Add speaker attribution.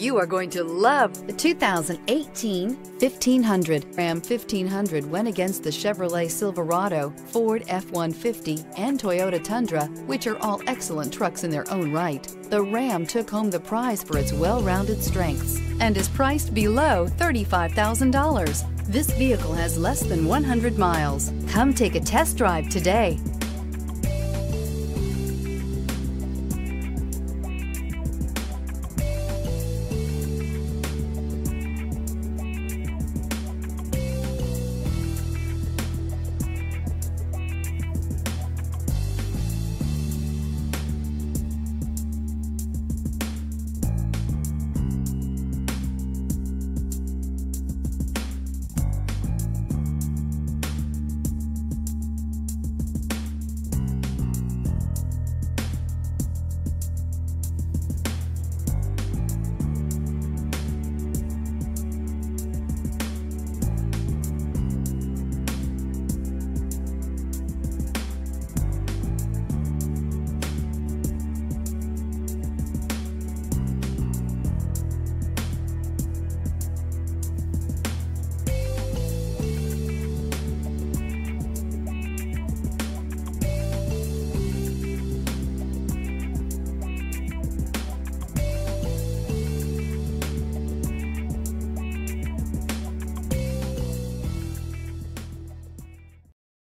Speaker 1: You are going to love the 2018 1500. Ram 1500 went against the Chevrolet Silverado, Ford F-150, and Toyota Tundra, which are all excellent trucks in their own right. The Ram took home the prize for its well-rounded strengths and is priced below $35,000. This vehicle has less than 100 miles. Come take a test drive today.